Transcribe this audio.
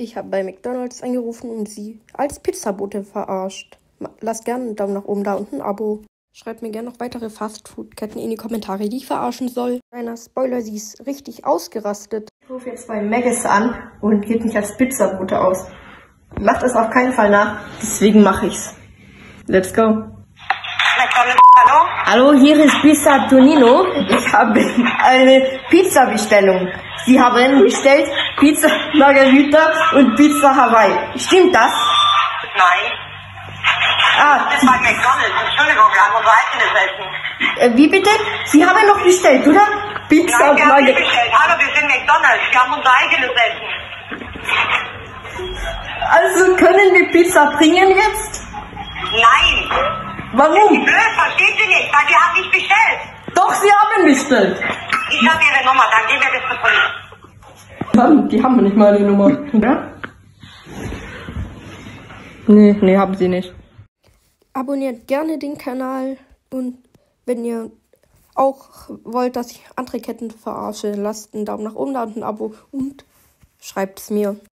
Ich habe bei McDonald's angerufen und sie als Pizzabote verarscht. Lasst gerne einen Daumen nach oben da und ein Abo. Schreibt mir gerne noch weitere Fastfood-Ketten in die Kommentare, die ich verarschen soll. Kleiner Spoiler, sie ist richtig ausgerastet. Ich rufe jetzt bei Maggis an und gebe mich als Pizzabote aus. Macht es auf keinen Fall nach, deswegen mache ich's. Let's go. McDonald's, hallo? Hallo, hier ist Pizza Tonino. Ich habe eine Pizza-Bestellung. Sie haben bestellt Pizza Margherita und Pizza Hawaii. Stimmt das? Nein. Das ist bei McDonald's. Entschuldigung, wir haben unser eigenes Essen. Wie bitte? Sie haben noch bestellt, oder? Pizza Nein, wir haben nicht Margherita. bestellt. Hallo, wir sind McDonald's. Wir haben unser eigenes Essen. Also können wir Pizza bringen jetzt? Nein. Warum? Blöd, versteht sie nicht, weil wir haben nicht bestellt. Doch, Sie haben bestellt. Ich habe Ihre Nummer, dann gehen wir das zur Polizei. Mann, die haben nicht mal eine Nummer, oder? Nee, haben sie nicht. Abonniert gerne den Kanal und wenn ihr auch wollt, dass ich andere Ketten verarsche, lasst einen Daumen nach oben da und ein Abo und schreibt's mir.